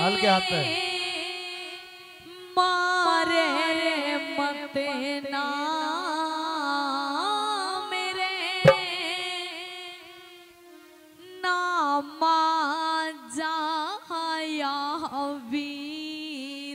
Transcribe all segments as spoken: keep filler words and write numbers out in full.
हल्के हाथ पे मारे मत ना मेरे नामा जाया वीर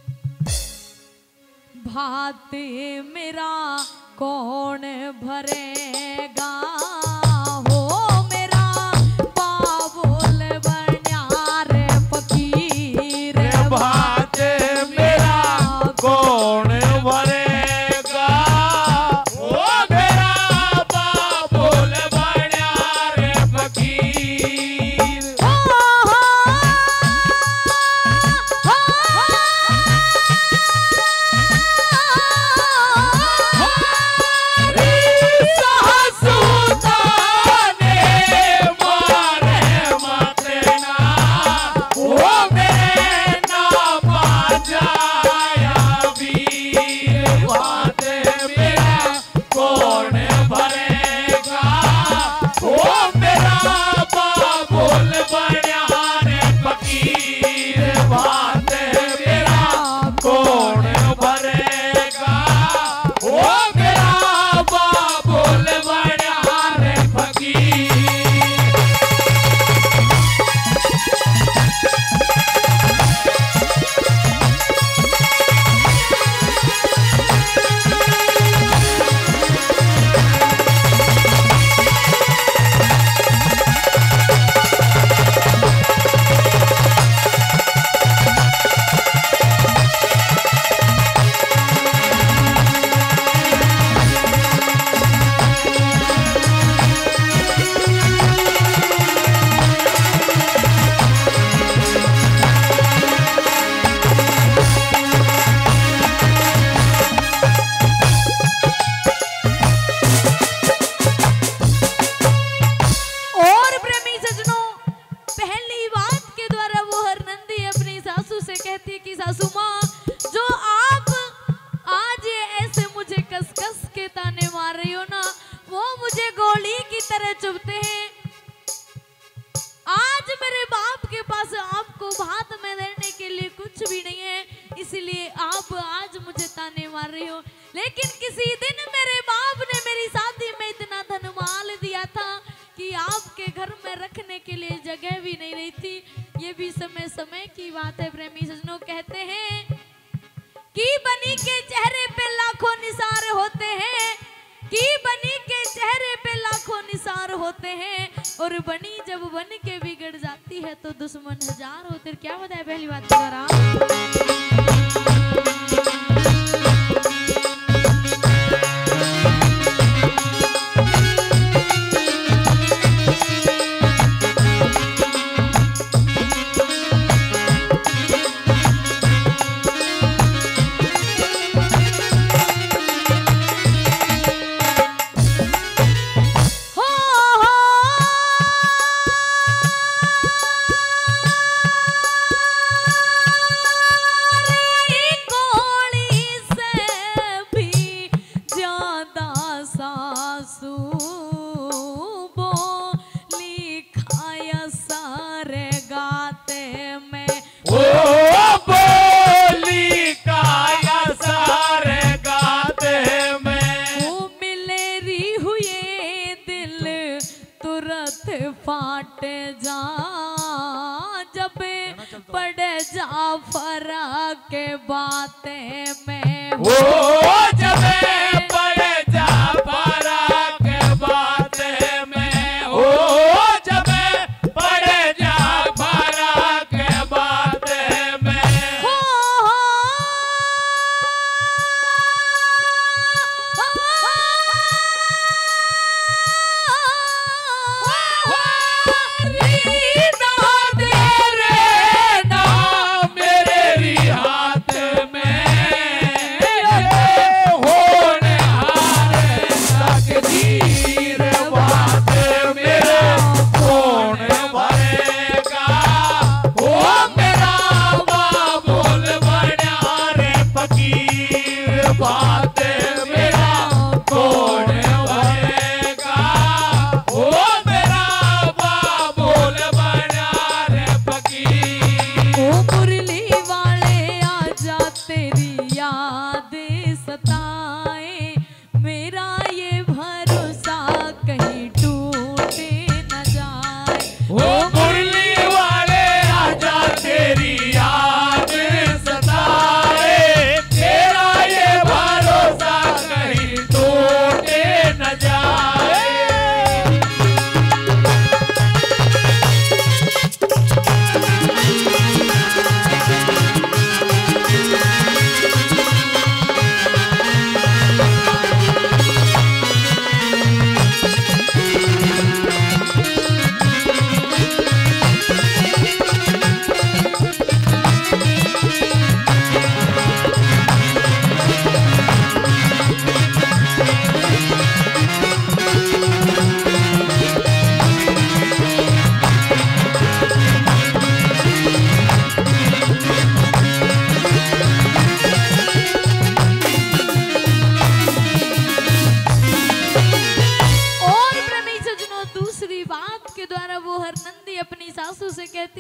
भात मेरा कौन भरेगा हो मेरा बाबुल बनियार फकीर भात मेरा कौन भरेगा ओ मेरा बाबुल बनियार फकीर चुभते हैं। आज मेरे बाप के पास आपको भात में देने के लिए कुछ भी नहीं है, इसलिए आप आज मुझे ताने मार रही हो। लेकिन किसी दिन मेरे बाप ने मेरी शादी में इतना धन माल दिया था कि आपके घर में रखने के लिए जगह भी नहीं रही थी। ये भी समय समय की बात है। प्रेमी सजनों कहते हैं कि बनी के चेहरे पे लाखों निसार होते हैं, कि बनी के चेहरे पे लाखों निसार होते हैं, और बनी जब बन के बिगड़ जाती है तो दुश्मन हजार होते। क्या बताए पहली बात जरा। फाट जा जब पड़ जा फरा के बातें में हो, जब पड़ जा फरा के बातें में हो, जब पड़ जा फरा के बातें में हो। होने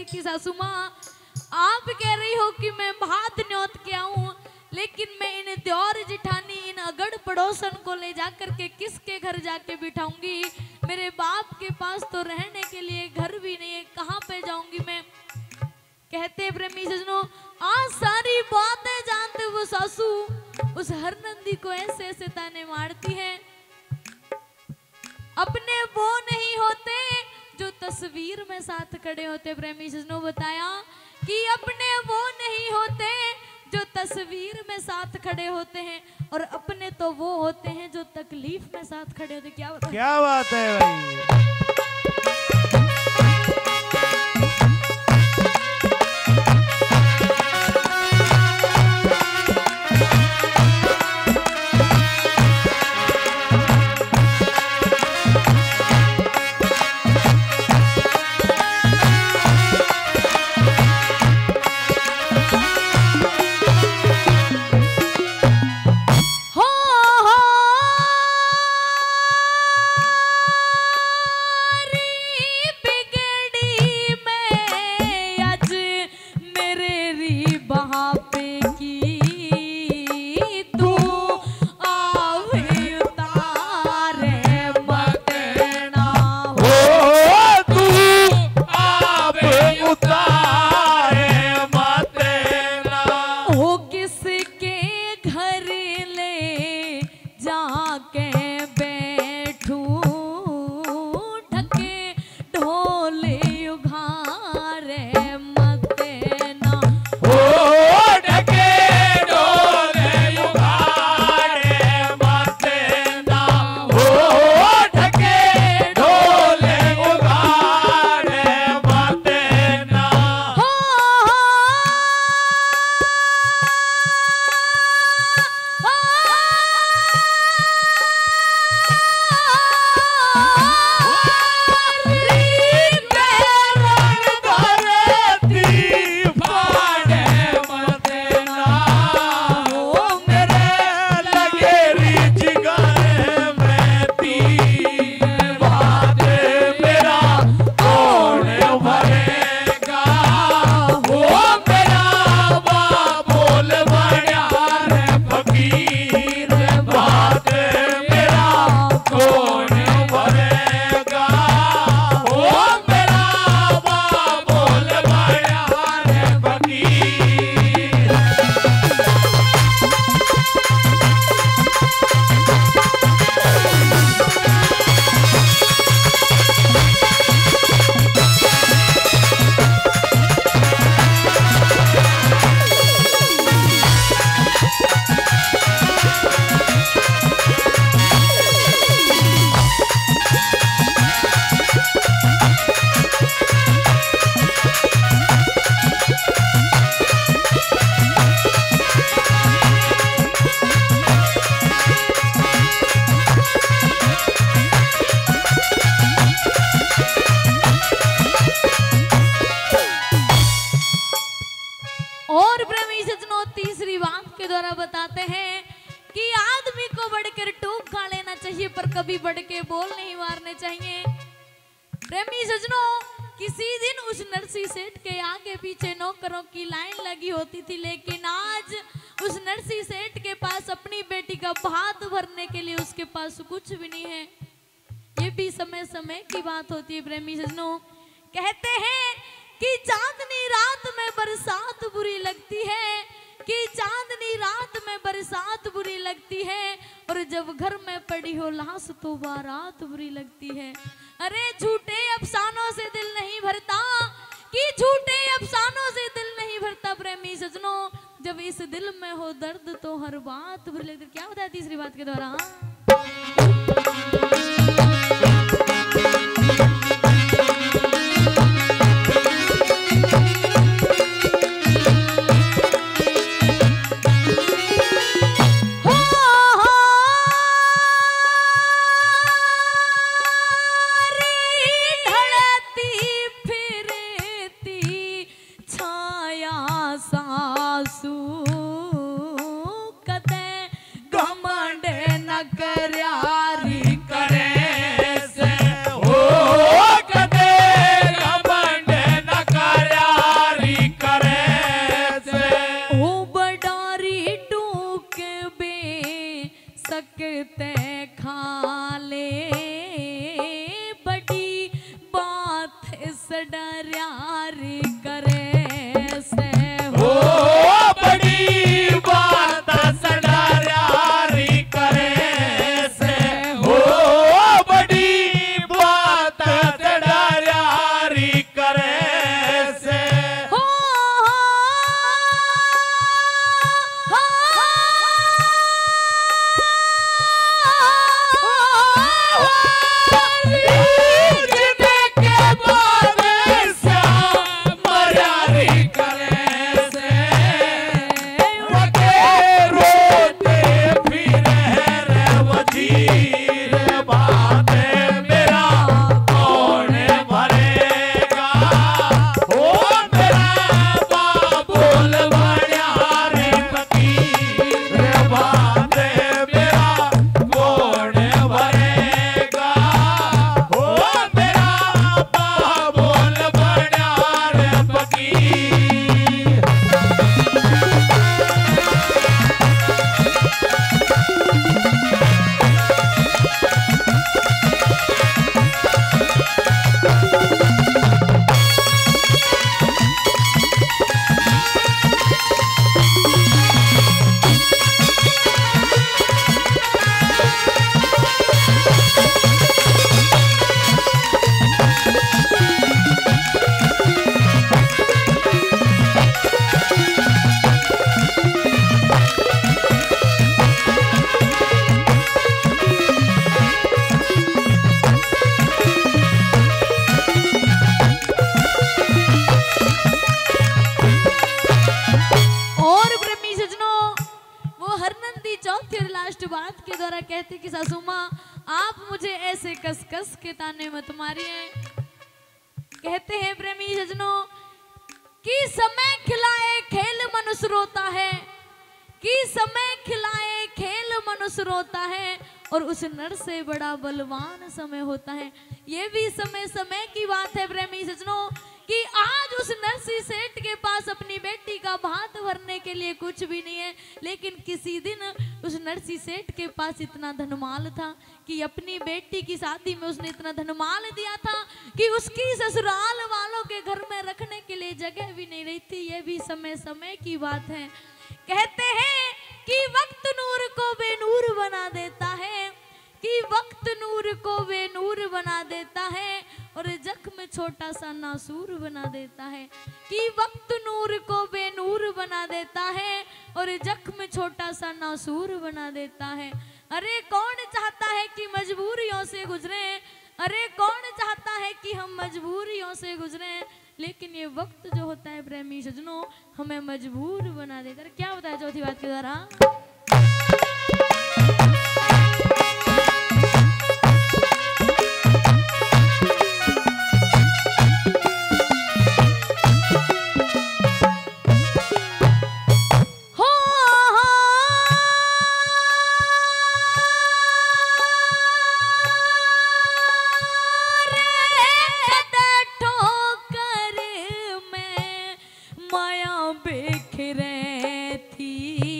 कि सासू माँ आप कह रही हो कि मैं भात न्योत के आऊं, लेकिन मैं इन द्योर जिठानी इन अगड़ पड़ोसन को ले जाकर के किसके घर जाके बिठाऊंगी? मेरे बाप के पास तो रहने के लिए घर भी नहीं है, कहाँ पे जाऊंगी मैं? कहते प्रेमी सजनों, आज सारी बातें जानते वो सासू उस हरनंदी को ऐसे ऐसे ताने मारती है। अपने वो नहीं होते जो तस्वीर में साथ खड़े होते। प्रेमी सजनों बताया कि अपने वो नहीं होते जो तस्वीर में साथ खड़े होते हैं, और अपने तो वो होते हैं जो तकलीफ में साथ खड़े होते। क्या बात क्या बात है भाई। बताते हैं कि आदमी को बढ़कर टूक खा लेना चाहिए पर कभी बढ़ के बोल नहीं मारने चाहिए। प्रेमी सजनों, किसी दिन उस नरसी सेठ के आगे पीछे नौकरों की लाइन लगी होती थी, लेकिन आज उस नरसी सेठ के पास अपनी बेटी का भात भरने के लिए उसके पास कुछ भी नहीं है। ये भी समय समय की बात होती है। प्रेमी सजनों, कहते हैं कि चांदनी रात में बरसात बुरी लगती है, कि चांदनी रात में बरसात बुरी लगती है, और जब घर में पड़ी हो लाश तो बारात बुरी लगती है। अरे झूठे अफसानों से दिल नहीं भरता, कि झूठे अफसानों से दिल नहीं भरता। प्रेमी सजनों, जब इस दिल में हो दर्द तो हर बात बुरी लगती है। क्या बताया तीसरी बात के द्वारा? कदे घमंड न करया द्वारा कहते कि सासू माँ आप मुझे ऐसे कस कस के ताने मत मारिए। कहते हैं प्रेमी सजनों कि समय खिलाए खेल मनुष्य रोता है, कि समय खिलाए खेल मनुष्य रोता है, और उस नर से बड़ा बलवान समय होता है। ये भी समय समय की बात है प्रेमी सजनों कि आज उस नरसी सेठ के पास अपनी बेटी का भात भरने के लिए कुछ भी नहीं है, लेकिन किसी दिन उस नरसी सेठ के पास इतना धनमाल था कि अपनी बेटी की शादी में उसने इतना धनमाल दिया था कि उसकी ससुराल वालों के घर में रखने के लिए जगह भी नहीं रही थी। ये भी समय समय की बात है। कहते हैं कि वक्त नूर को बेनूर बना देता है, कि वक्त नूर को बेनूर बना देता है, और जख्म छोटा सा नासूर बना देता है। कि वक्त नूर को बेनूर बना देता है और जख्म छोटा सा नासूर बना देता है। अरे कौन चाहता है कि मजबूरियों से गुजरे, अरे कौन चाहता है कि हम मजबूरियों से गुजरे, लेकिन ये वक्त जो होता है प्रेमी सजनों हमें मजबूर बना देता है। क्या बताया चौथी बात के द्वारा? माया बिखरे थी